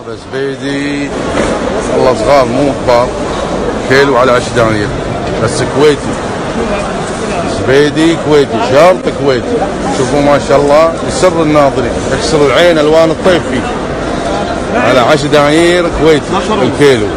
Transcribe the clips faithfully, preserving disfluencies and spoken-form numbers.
هذا زبيدي والله صغار مو كبار، كيلو على عشرة دنانير بس كويتي، زبيدي كويتي شرط كويتي. شوفوا ما شاء الله يسر الناظرين، يكسر العين الوان الطيف فيه، على عشرة دنانير كويتي الكيلو.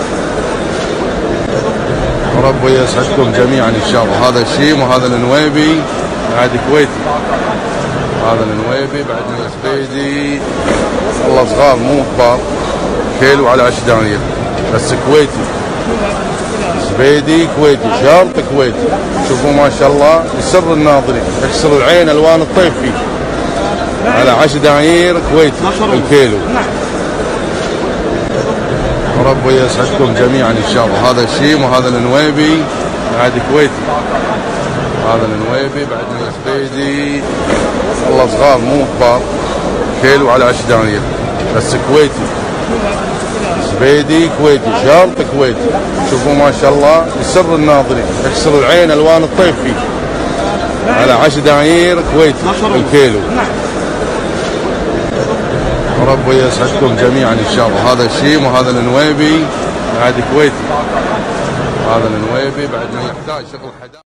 وربي يسعدكم جميعا ان شاء الله. هذا الشيم وهذا النويبي بعد كويتي، هذا النويبي بعد زبيدي والله صغار مو كبار، كيلو على عشرة دنانير بس كويتي، زبيدي كويتي شرط كويتي. شوفوا ما شاء الله يسر الناظرين، يكسر العين الوان الطيف فيه، على عشرة دنانير كويتي الكيلو. وربي يسعدكم جميعا ان شاء الله. هذا الشيم وهذا النويبي بعد كويتي، هذا النويبي بعد زبيدي والله صغار مو كبار، كيلو على عشرة دنانير بس كويتي، زبيدي كويتي شرط كويتي. شوفوا ما شاء الله يسر الناظرين، يكسر العين الوان الطيف فيه، على عشرة دنانير كويتي الكيلو. وربي يسعدكم جميعا ان شاء الله. هذا الشيم وهذا النويبي بعد كويتي، هذا النويبي بعد ما يحتاج شغل حداد.